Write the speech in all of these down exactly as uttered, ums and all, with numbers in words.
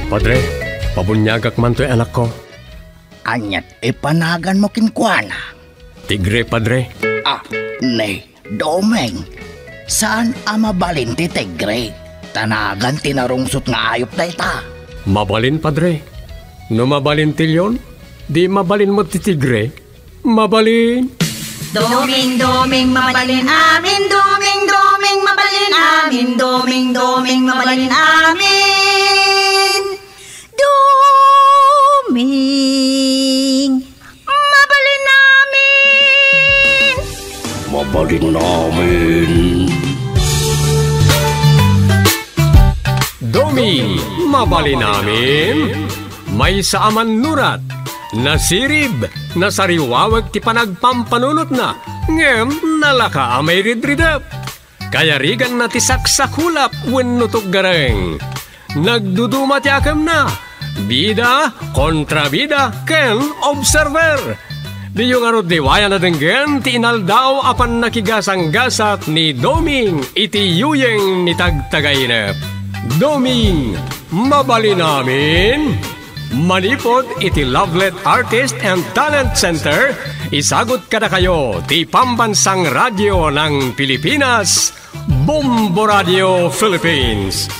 Padre, pabunyagak man to'y anak ko. Anyat, ipanagan mo kinkwana. Tigre, Padre. Ah, ne, Domeng. Saan ama balin ti tigre? Tanagan tinarungsot nga ayop na ita. Mabalin, Padre. No mabalin tilyon, di mabalin mo ti tigre. Mabalin. Doming, doming, mabalin amin. Doming, doming, mabalin amin. Doming, doming, mabalin amin. Doming, mabalin amin. Mabalin namin. Doming, mabalin namin. May saaman nurat. Nasirib, nasariwawag ti panagpampanunot na, ngem nalaka amay ridridap. Kaya rigan na ti saksakulap wenno gareng. Nagduduma ti akam na, bida kontra bida ken observer. Di yung arot diwaya na denggen ti inaldaw apan nakigasang-gasat ni Doming iti yuyeng ni tagtagainep. Doming, mabali namin. Manipod iti Lovelet Artist and Talent Center, isagot kada kayo ti Pambansang Radyo ng Pilipinas, Bombo Radio Philippines.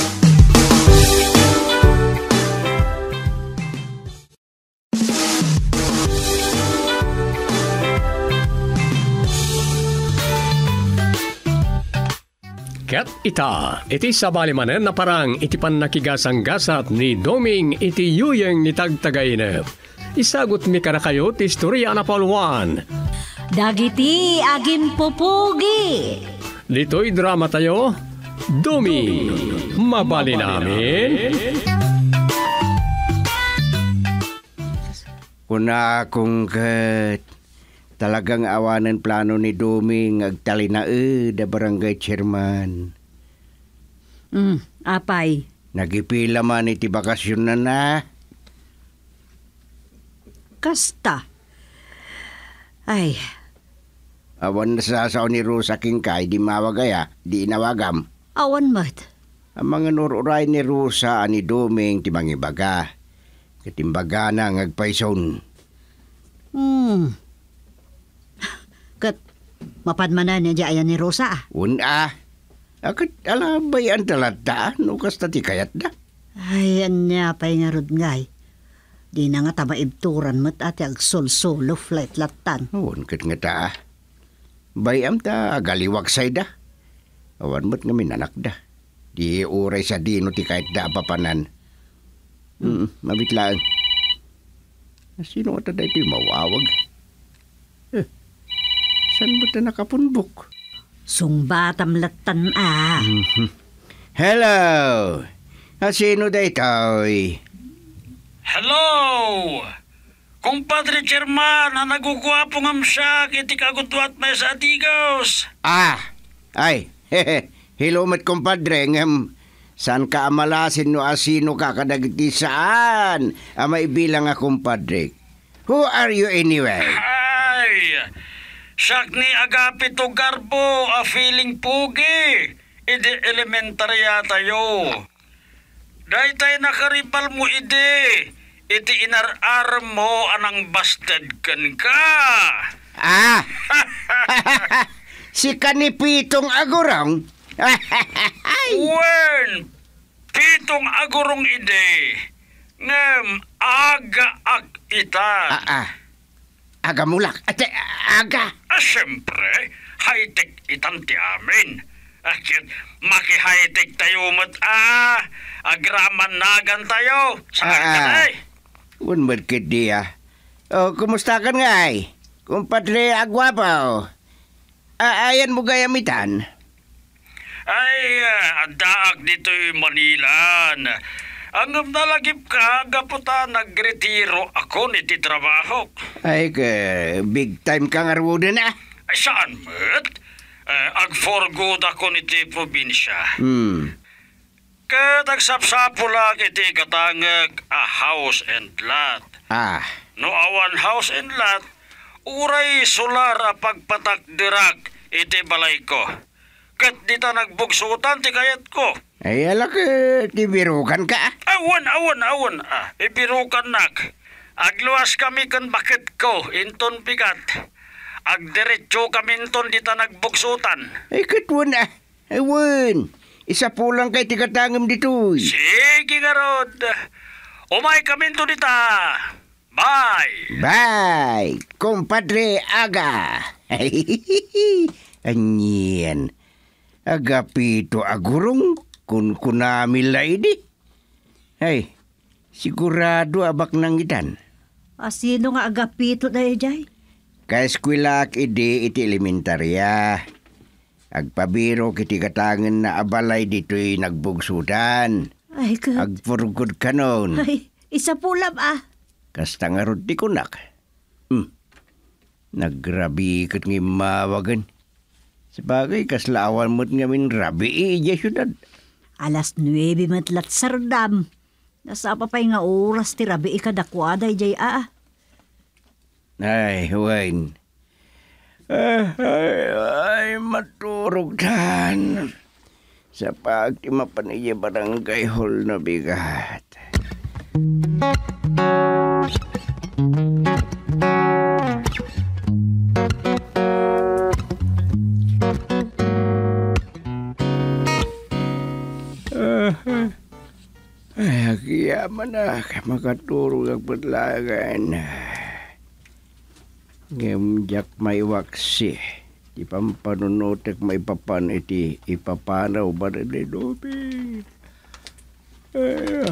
Ket ita, iti sabali manen na parang iti pan nakigasang-gasat ni Doming iti yuyeng ni tagtagainep. Isagot mi kada kayo ti istorya na palwan. Dagiti agim pupugi. Dito'y drama tayo, Doming, mabali namin. Kuna kung kat talagang awanan plano ni Doming agtalina e da barangay chairman. Mm, apay. Nagipila man iti bakasyon na na. Kasta. Ay. Awan na sa sao ni Rosa Kingkay di mawagaya, di inawagam. Awan mat. Ang mga nururay ni Rosa ani Doming ti mangibaga. Katimbaga na ngagpayson. Hmm. Kat mapadmanan niya ayan ni Rosa ah. Una, akat alabay ang talata, no kasta ti kayat da. Ay, anya pa'y nga rod ngay. Di na nga tamaibturan mo't ati ag sol-solo flight latan. Awan kat nga ta. Bayam ta agaliwag say da. Awan mo't nga minanak da. Di uray sa dino ti kahit da papanan. Hmm, mabitlaan. Sino ata da ito mawawag? Eh, saan ba ito nakapunbok? Sungbatam latan ah. Mm-hmm. Hello! Sino da ito'y? Hello! Kumpadre Chairman, na nagugwapong amsyak, iti kagudwat may sa adigos. Ah! Ay, hehe, hello mat kumpadre, ngam, saan ka amalasin no asino ka kadagiti saan? Amay bilang a kumpadre. Who are you anyway? Ay, siyak ni Agapit o Garbo, a feeling pugi. Ide elementary tayo. Dahi tayo nakaripal mo ide. Iti inar-ar mo anang busted kan ka. Ah! Si kanipitong agurong? Wen, pitong agurong ide. Ngem, aga-ag itan. Ah, ah. Aga mulak. Ate, aga. Ah, siyempre, high-tech itan ti amin. Akit, maki-high-tech tayo mat ah. Agraman nagan tayo. Saan Ah, ka ah. na eh? Un merkit dia. Oh, kumusta ka nga ay? Kumpadre agwapo. Ah, ayan mo gayamitan. Ay, uh, daag dito'y Manilan. Ang nalagip ka, gaputa nagretiro ako niti trabaho. Ay, ka, big time kang arwuda na. Ay, saan mo't? Uh, ag-for good ako niti probinsya. Hmm. Kat agsapsapo lang iti katangag a house and lot. Ah. No awan house and lot, uray solar a pagpatak dirag iti balay ko. Kat dita nagbugsutan ti kayat ko. Ay, alak, tibirukan ka. Ay, awan, awan, awan. Ah, ibirukan nak. Agluwas kami kan bakit ko, inton bigat. Agdiretso kami inton dita nagbugsutan. Ay, katwan na. Awan. Isa po lang kay tikatangam dito. Sige nga, Rod. Umay kami inton dita. Bye. Bye, kompadre Aga. Anyan. Agapito agurong kun kunamila ini. Ay, sigurado abak nang itan. Ah, sino nga agapito dahi jay? Kaya eskwelak ide iti elementarya. Agpabiro kiti katangan na abalay dito'y nagbugsudan. Ay, God. Agpurgod kanon. Ay, isa pulam ah. Kasta nga rod di kunak. Hmm. Nagrabi kat ng mawagan. Sabagay, kaslawan mo't ngamin rabi iya syudad. Alas nuebe matlat sardam. Nasa pa pa'y nga oras ti rabi ikadakwada jay ah. Ay, Wayne. Ay, ay, ay, maturog tan. Sa pagti mapaniya barangay hall na bigat. Ay, akiyaman na. Makaturog ang patlagan. Ngemjak may waksi. Di pampanunotek may papan iti ipapanaw ba rin ni Dobi. Ay,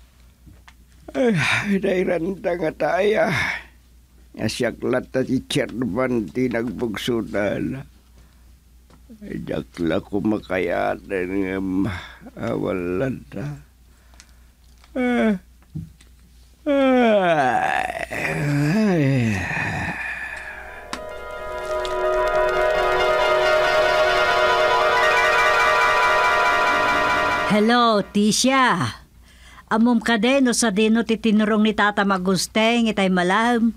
ay, dairanta nga tayo. Asyaklat na si Cherban ti nagbugsunan. Ay, dakla kumakayatan nga awalan ta. Ah, ay, ay. Hello, Tisha. Amom ka din o sa dino titinurong ni Tata Magusteng itay malam.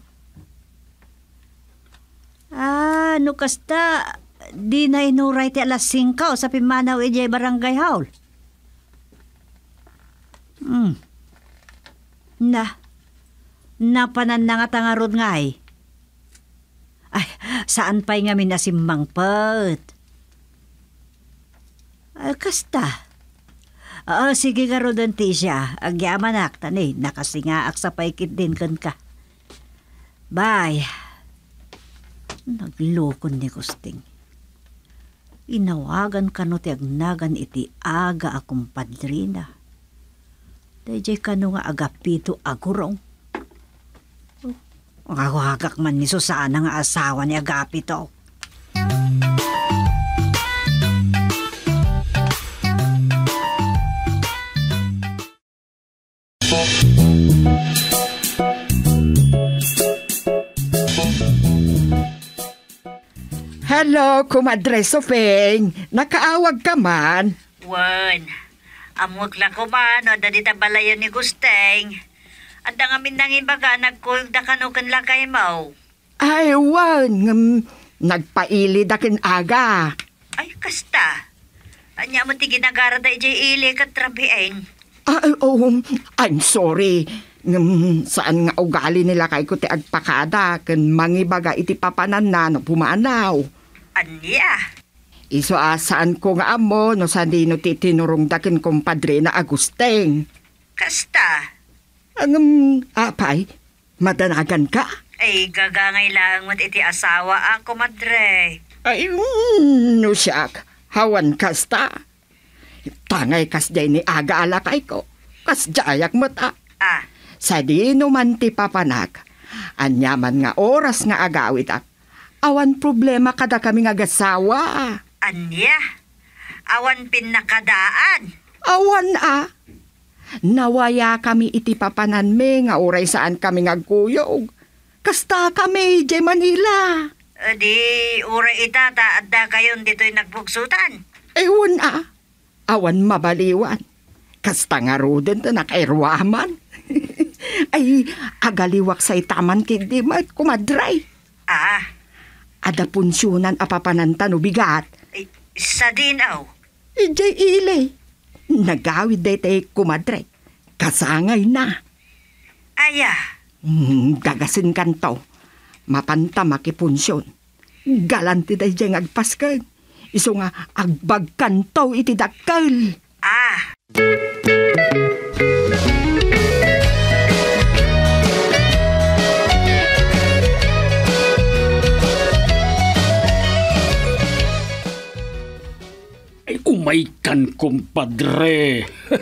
Ah, no kasta, di na inuray ti alas singkaw sa pimanaw ijay barangay haul. Hmm. Na, napanan na nga tangarod nga ay. Ay, saan pa'y nga minasimmang pat? Ay, kasta. Oo, sige nga rodan Tisha. Agyaman aktan eh. Nakasingaak sa paikit din kan ka. Bye. Naglokon ni Gusting. Inawagan ka no ti agnagan iti aga akong padrina. Dayjay ka no nga agapito agurong. Ang agwagak man ni Susana nga asawa ni agapito. Hello, Kumadre Sofeng. Nakaawag ka man. Wan, amot lang ko man, o dadita balayan ni Gusteng. At ang amin nang ibaga, nagkuyog da kanukan lang kay Mau. Ay, wan. Um, nagpaili dakin aga. Ay, kasta. Anya mo ti ginagara da ijay ili kat trabieng. Ay, oh, I'm sorry. Um, saan nga ugali nila kay ko ti agpakada kan mangibaga iti papanan na no pumanaw. Anya? Iso asaan ko nga amo no sa di no titinurong dakin kompadre na Agusteng. Kasta. Ang um, apay, madanagan ka? Ay, gagangay lang mat iti asawa ako, madre. Ay, mm, no siyak. Hawan kasta. Tangay kas day ni aga alakay ko. Kas jayak mata. Ah. Sa di naman ti papanak. Anyaman nga oras nga agawit ak. Awan problema kada kami nga gasawa. Anya? Awan pinakadaan. Awan ah. Nawaya kami iti papanan me nga oray saan kami nga guyog. Kasta kami jay Manila. Uh, di uray itata at da kayon dito'y nagbugsutan. Ewan ah. Awan mabaliwan. Kasta nga roden ta nakairwaman. Ay, agaliwak sa itaman kindi mat kumadray. Ah. Ada punsyonan apapananta no bigat. Ay, sa dinaw. Ijay ilay. Nagawid day tay kumadray. kasangay na. Aya. Hmm, dagasin kanto. Mapanta makipunsyon. Galanti day diyang agpaskan. Iso nga agbag kanto iti dakkel. Ah. Ay, umaykan, kumpadre.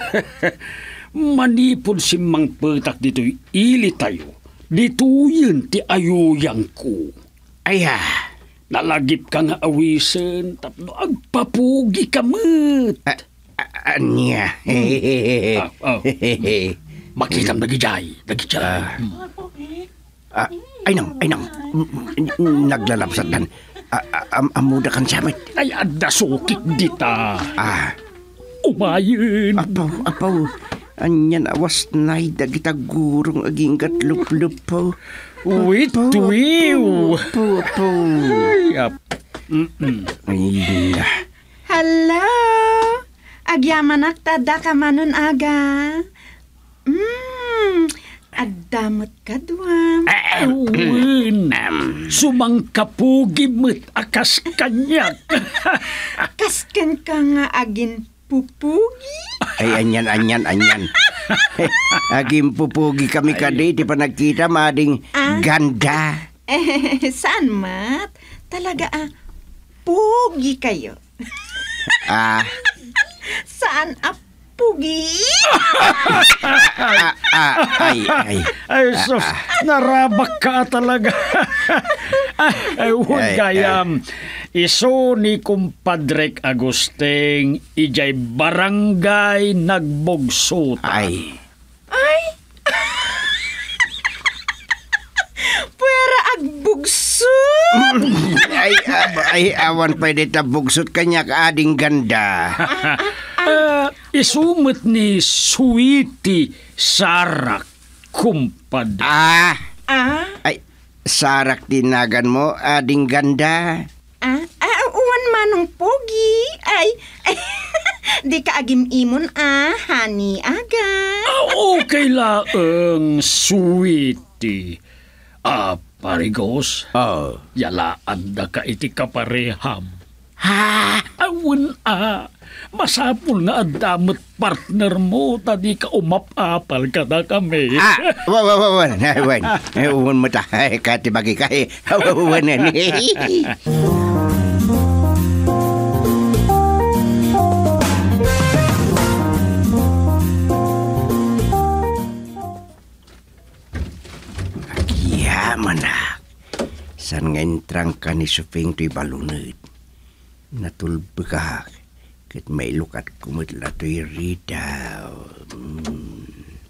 Manipon si Mang Petak dito'y ili tayo. Dito yun ti ayuyang ko. Aya, Nalagip ka nga awisen, tapno agpapugi ka met. a- a- anya. Ah, oh. Makitam nagijay, nagijay. Ah, ay nang, ay nang. Naglalapsat dan. Ah, ah, am- amuda kan samet. Ay, adda sukik dita. Ah, Umayin. apaw, apaw. Anyan awas nay dagita gurong aging gatlup-lupaw. Wait, wiw. Apaw, apaw. Ay, ap. Mm-mm. Ay, na. Hello? Agyaman tada ka manon aga. Hmm, agdamot ka duwam. Awin. Sumangkapugi met akas kanyak. Kasken ka nga agin pupugi. Ay, anyan, anyan, anyan. Aging pupugi kami kadi, di pa nagkita, mading Ah? ganda. Eh, saan mat? Talaga ah, pugi kayo. Ah, Saan ah, pugi? ah, ah, ay, ay. Ay, sus, narabak ka talaga. Ay, huwag Ay, gayam. Iso ni kumpadrek Agusteng, ijay barangay nagbogsutan. Ay. Ay! Pwera agbugso! Ay, ah, ay, awan pwede tabugsot kanya kaading ganda. Ah, isumot ni Sweetie Sarak, kumpadrek. Ah, Ah? ay, sarak tinagan mo, ading ganda. Ah? Ah, uwan manong pogi. Ay, ay di ka agim imon ah, honey aga. Ah, okay laang, Sweetie. Ah, parigos, Oh. yalaan da ka iti kapareham. Ha? Awan ah, masapul nga adamot partner mo, tadi ka umapapal ka na kami. Ah, wan, wan, wan, wan, wan. Eh, uwan mo tayo, kati bagi kay. Wan na ni. Yaman na. San nga entrang ka ni Suping to'y balunod. Natulbagak. Kat may lukat kumutla to'y ridaw. Mm.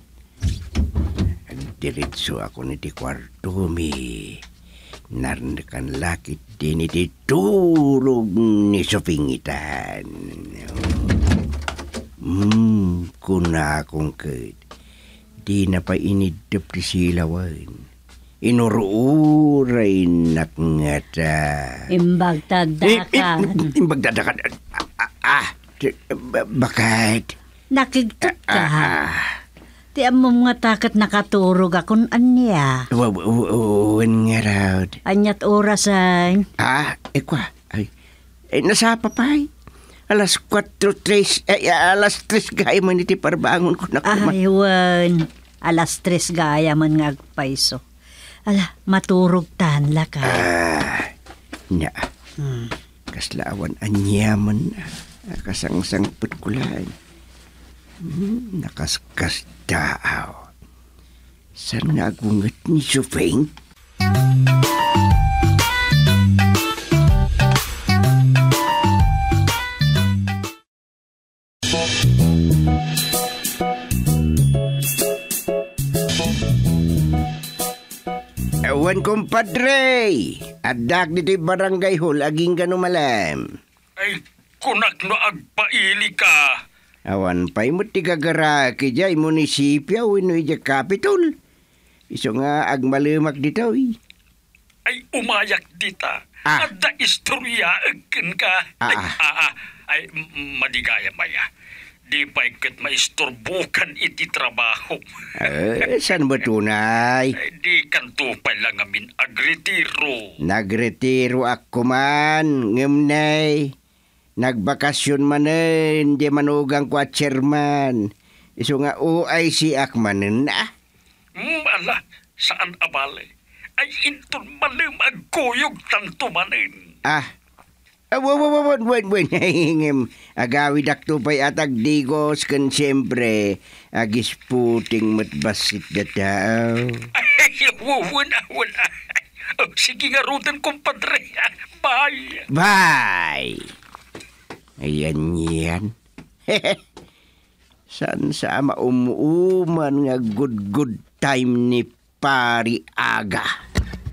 Agdiritso ako ni di kwarto mi. Narnakan lakit din iti turog ni Supingitan. Hmm, kuna akong kat. Di na pa inidap ti silawan. Inuruuray nakngata. Imbag tagdaka. Imbag dadakan. Ah, ah, ba- bakit? Nakigtot ka. Ah, Ti amo mga takat nakaturog akong anya. Uwan nga raw. Anyat orasan. Ah, ekwa. Ay, eh, nasa papay. Alas kwatro, tres, ay, alas tres gaya man iti parbangon ko na kuma. Aywan. Alas tres gaya man nga agpaiso. Ala, maturog tanla ka. Ah, na. Hmm. Kaslawan anyaman na. Kasangsang putkulan. Hmm, nakaskas daaw. Saan nagungat ni Suping? Ewan kumpadre, adak dito'y barangay hall, aging ganumalam. Ay, kunak no agpaili ka. Awan pa'y mo tigagara kaya munisipyo wino ija capital. Iso nga agmalumak dito eh. Ay, umayak dita. Ah. Adda istorya agkan ka. Ah, Ay, ah. ah, ah. Ay, m- madigaya maya. Di pa ikat maisturbukan iti trabaho. Eh, saan ba tunay? Ay, di kanto pa lang amin agretiro. Nagretiro ako man, ngamnay. Nagbakasyon man eh, hindi manugang kwa chairman. Iso nga uay si akmanin na. Hmm, ala, saan abale? Ay, inton malim agkuyog tanto manin. Ah, Awan, awan, awan, awan, hingim. Agawi dakto pa'y atag digos kan siyempre. Agis puting matbasit na tao. Ay, awan, awan. Oh, sige nga rutan, kumpadre. Bye. Bye! Ayan yan. San sa maumuuman nga good good time ni Pari Aga.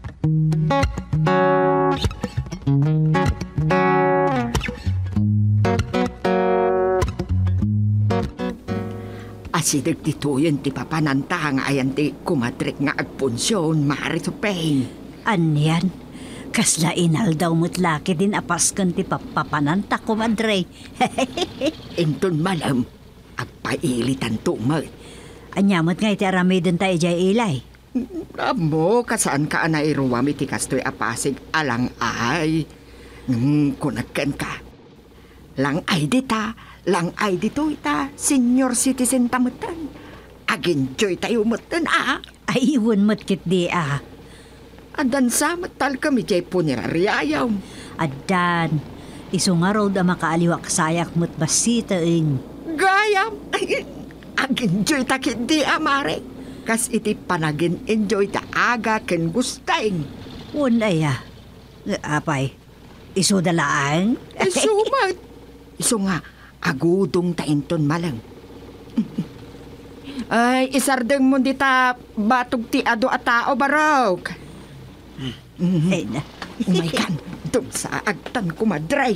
Asidag dito yun ti papananta nga ayan ti kumadrik nga agpunsyon mari to pain. Anyan, kasla inal daw mo't laki din apaskan ti papapananta kumadre. Inton malam, agpailitan tumat. Anyamot nga iti aramidon tayo jay ilay. Amo, kasaan ka na iruwami ti kastoy apasig alang ay. Mm, kunagkan ka. Lang ay dita, lang ay dito ita, senior citizen tamutan. Aginjoy tayo mutan ah. Ay iwan mo't kit di ah. Adan sa matal kami jay puneraryayaw. Adan, iso nga raw da makaaliwak sayak mo't basita ing. Gayam, aginjoy ta kit di amare. Kas iti panagin enjoy ta aga ken gustaing. Unay ah. Apay, iso dalaan? Isumat. Iso nga, agudong tainton malang. Ay, isardeng mo dita batog ti ado at tao barok. Ay na. Umaykan, dum sa agtan kumadray.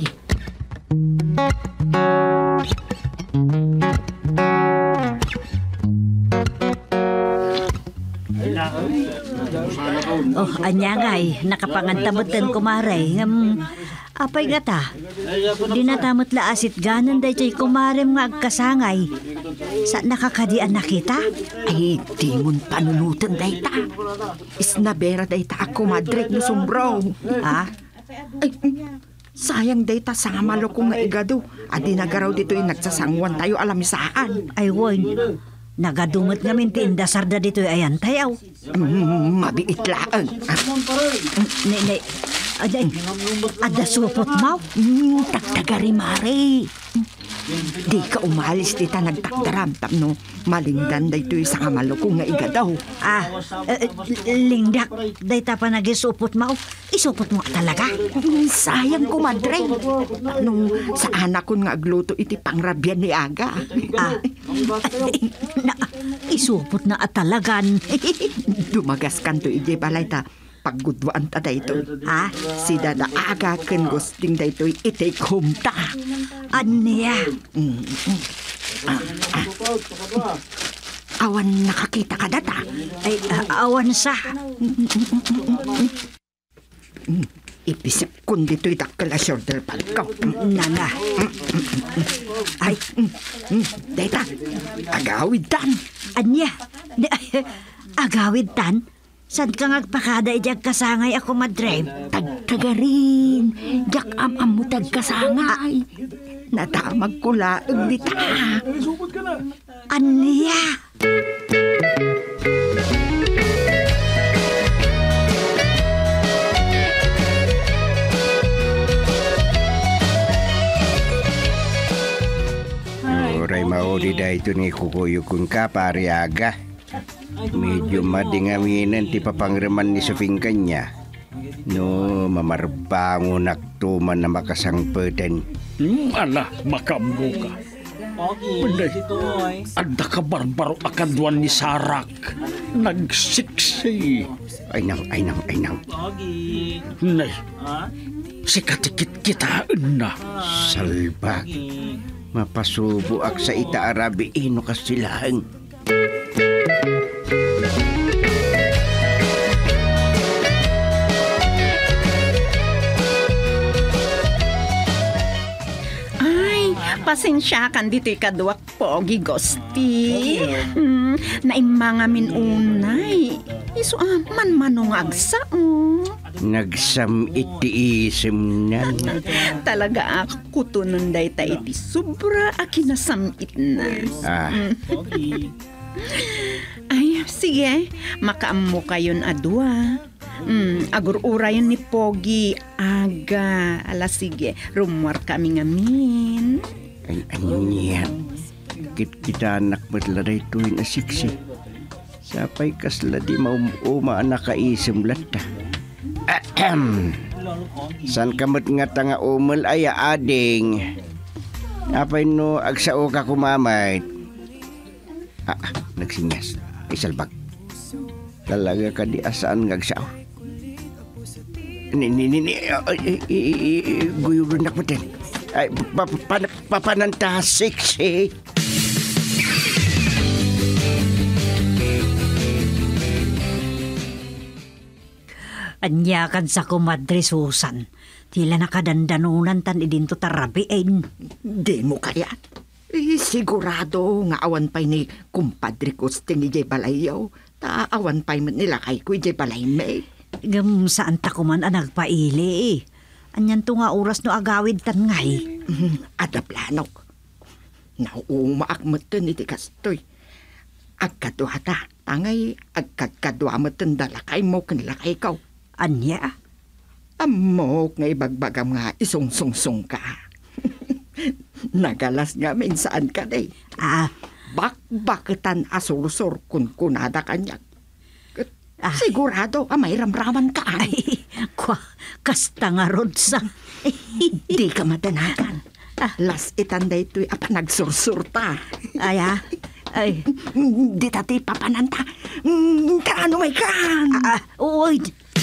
Oh, anyangay, nakapangantamutan kumaray. Ngam, apay nga ta. Di natamot laasit ganan day chay kumarem nga agkasangay. Sa nakakadian na kita? Ay, di mon panunutan day ta. Isnabera day ta ako madrik no sumbro. Ha? Ay, sayang day ta sa malo ko nga igado. Adi nagaraw dito yung nagsasangwan tayo alamisaan. Ay, woy. Nagadumot nga min tiindasar da dito ayan tayaw. Mm, mabiit laan. Nay, nay. Aday, ada supot mo? Mm, tagtagari mare. Di ka umalis dita nagtakdaramtam no. Malingdan da ito yung sa maloko nga igadaw. Ah, uh, lingdak. Day ta pa nagisupot mo. Isupot mo talaga? Mm, sayang ko madre. Nung sa anak ko nga agluto iti pangrabyan ni Aga. Ah, na, isupot na at talagan. Dumagas kanto iti balay ta. Paggudwaan ta dayto. Ha? Si Dada Aga ken gusting dayto iti kumta. Aniya? Mm, mm. Ah, ah. Awan nakakita ka data. Ay, uh, awan sa. Mm, ipisip kun dito'y dakkel a shoulder pad ko. Nana. Ay, mm, mm, dayta. Agawid tan. Anya? Agawid tan? Sad ka ngagpakada ijag kasangay ako madrive? Tagtagarin. Jak am-am mo tagkasangay. Natamag ko laag dita. Anya? Oray maori da ito ni kukuyukun ka, Pari Aga. Medyo madingaminan ti papangreman ni Sofing kanya. No, mamarbango naktuman na makasangpeten. Hmm, ala, makambo ka. Panday, anda ka barbaro akadwan ni Sarak. Nagsiksi. Ay nang, ay nang, ay nang. Nay, si katikit kita na. Salbag. Mapasubo ak sa ita arabi ino kasilahan. pasensya kan dito'y kaduwak pogi Gusti. Mm, naimangamin unay. Iso ah, man-manong agsa oh. Nagsam iti isim na. Talaga ako tununday ta iti sobra akinasamit na. Ah. Ay, sige. Makaammo kayon adwa. Mm, agur-ura yun ni Pogi. Aga. Ala, sige. Rumwar kami ngamin. Ay, ano niya? Kit kita anak matlaray tuwin na siksi. Sapay kasla di maumuma nakaisim lata. Ahem. San kamot nga tanga umul ay ading. Apay no agsao ka kumamay. Ah, ah nagsinyas. Isalbag. Talaga ka di asaan ngagsao. Ni ni ni ni guyuron nak matin. Ay papananta siksi. Anyakan sa kumadre Susan. Tila nakadandanunan tan idinto tarabiin. Di mo kaya. Eh, sigurado nga awan pa'y ni kumpadre ko sa tingi jay balayaw. Ta awan pa'y nila kay ko jay balay may. Gam saan ta kuman ang nagpaili eh. Anyan to nga oras no agawid tan ngay. Ada planok. Nauumaak mo to ni Tikastoy. Agkadwa ta. Tangay agkadwa mo to dalakay mo kanila kay ikaw. Anya? Amok nga ibagbagam nga isungsungsung ka. Nagalas nga min saan ka day. Ah. Bak-baketan asursur kun kunada kanyak. Ah. Sigurado ah, may ramraman ka. Ay, kwa, kasta nga rodsa. Di ka matanagan. Ah. Las itanday to'y apa nagsursurta. Ay, ah. Ay. Di tati papananta. Karano may kan. Ah, uy.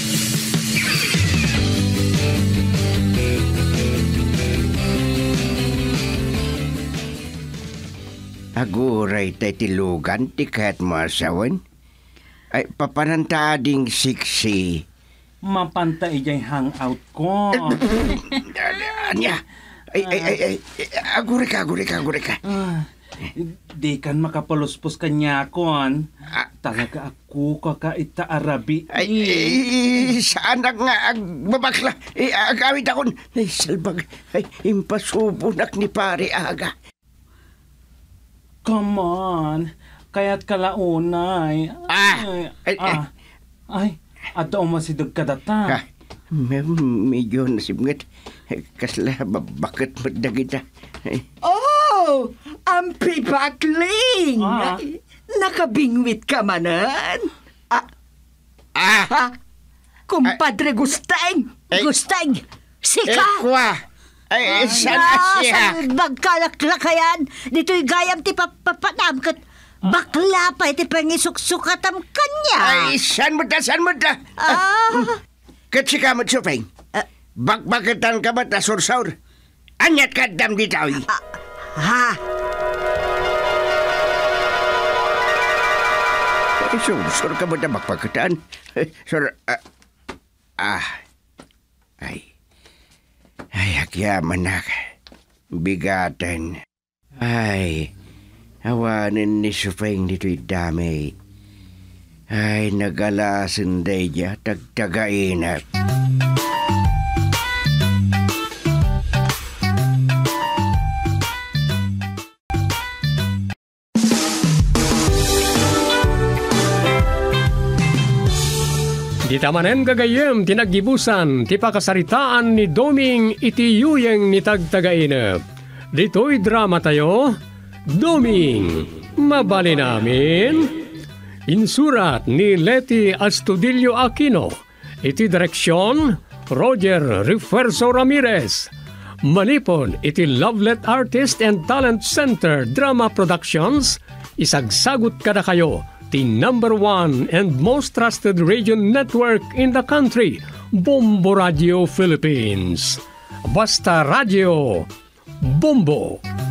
Aguray tayo tilugan, ti kahit masawan. Ay, papananta ding siksi. Mapanta ijay hangout ko. Anya, ay, ay, ay, ay, aguray ka, aguray ka, aguray ka. Ah, di kan makapaluspos kanya kon. Ah. Talaga ako kakaita arabi. Ay, ay, saan na nga agbabakla? Ay, agawid akon. Ay, salbag, ay, impasubunak ni pare aga. Come on. Kaya't kalaunay. Ah! Ay, Ay, ah. Ay, ato masidog ka data. Ah, may, medyo nasibngat. Kasla, bakit madagita? Ay. Oh! Ang pibakling! Ah. Ay, nakabingwit ka manan? Ah, Ah! ha? Kumpadre Gusteng! Ay. Gusteng! Sika! Ekwa! Ay, saan na siya? Sa bagkalaklakayan, dito'y gayam ti papapanam kat bakla pa iti pangisuksukatam kanya. Ay, saan mo ta, saan mo ta? Ah, Katsi ka mo, Chupeng. Bakbakitan ka ba ta, sursaur? Anyat ka, dam di tao. ha? Ay, sursur ka ba ta, bakbakitan? Sur, ah, ah, ay. Ay, agyaman na. Bigatan. Ay, awanin ni Supeng dito'y dami. Ay, nagalasan day niya, tagtagainap. Di tamanen gagayem tinaggibusan ti pakasaritaan ni Doming iti yuyeng ni tagtagainep. Dito'y drama tayo, Doming, mabali namin. Insurat ni Leti Astudillo Aquino. Iti direksyon, Roger Refuerzo Ramirez. Manipon iti Lovelet Artist and Talent Center Drama Productions. Isagsagot kada kayo the number one and most trusted radio network in the country, Bombo Radio Philippines. Basta Radio, Bombo.